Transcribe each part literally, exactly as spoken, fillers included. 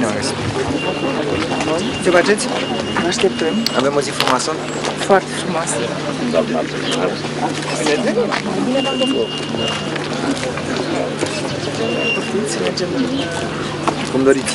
Bine am găsit. Ce faceți? Așteptăm. Avem o zi frumoasă? Foarte frumoasă. Poftiți să mergem. Cum doriți.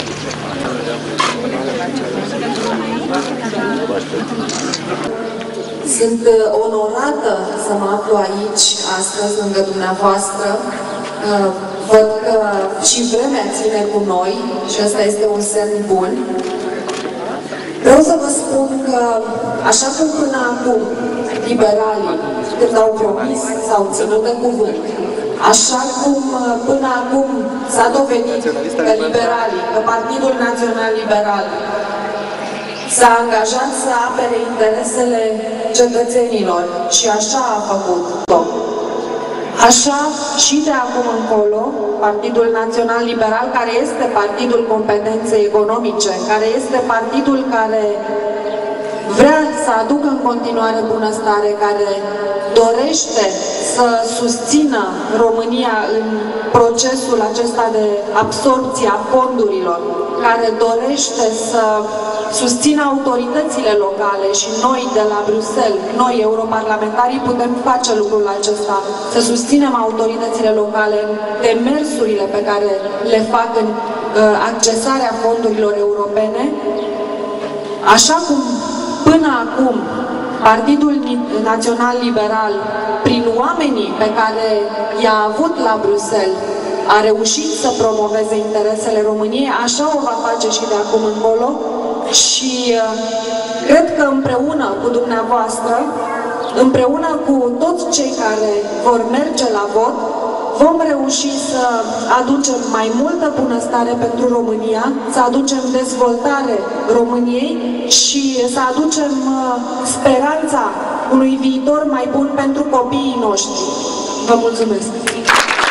Sunt onorată să mă aflu aici, astăzi, lângă dumneavoastră. Văd că și vremea ține cu noi și ăsta este un semn bun. Vreau să vă spun că, așa cum până acum liberalii, când au promis, s-au ținut de cuvânt, așa cum până acum s-a dovedit că liberalii, că Partidul Național Liberal s-a angajat să apere interesele cetățenilor și așa a făcut-o. Așa și de acum încolo, Partidul Național Liberal, care este partidul competenței economice, care este partidul care vrea să aducă în continuare bunăstare, care dorește să susțină România în procesul acesta de absorbție a fondurilor, care dorește să susțină autoritățile locale și noi de la Bruxelles, noi europarlamentarii, putem face lucrul acesta, să susținem autoritățile locale în demersurile pe care le fac în uh, accesarea fondurilor europene, așa cum până acum Partidul Național Liberal, prin oamenii pe care i-a avut la Bruxelles, a reușit să promoveze interesele României, așa o va face și de acum încolo. Și cred că împreună cu dumneavoastră, împreună cu toți cei care vor merge la vot, vom reuși să aducem mai multă bunăstare pentru România, să aducem dezvoltare României și să aducem speranța unui viitor mai bun pentru copiii noștri. Vă mulțumesc!